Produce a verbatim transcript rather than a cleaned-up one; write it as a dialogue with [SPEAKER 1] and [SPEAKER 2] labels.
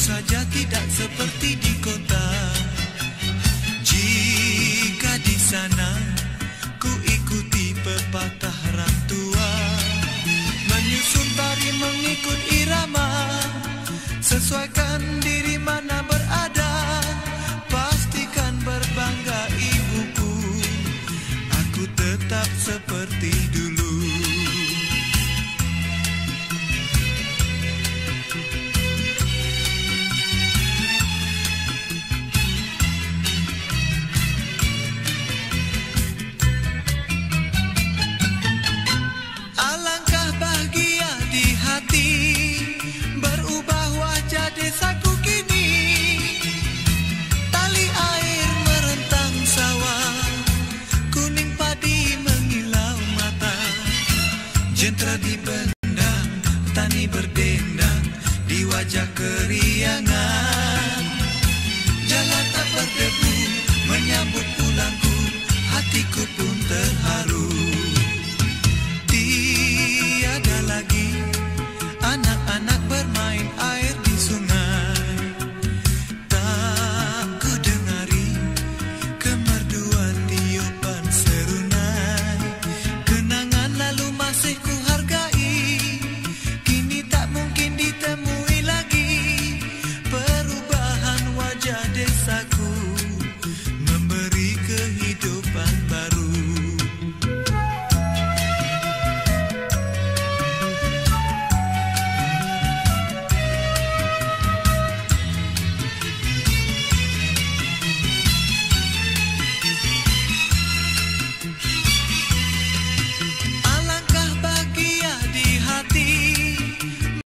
[SPEAKER 1] saja tidak seperti di kota. Jika di sana ku ikuti pepatah orang tua, menyusun tari mengikut irama, sesuaikan diri mana berada, pastikan berbangga ibuku, aku tetap seperti dulu. Alangkah bahagia di hati, berubah wajah desaku kini. Tali air merentang sawah, kuning padi mengilau mata. Jentera dibendang, tani berdendang, di wajah keriangan. Jalan tak berdebu, menyambut pulangku, hatiku pun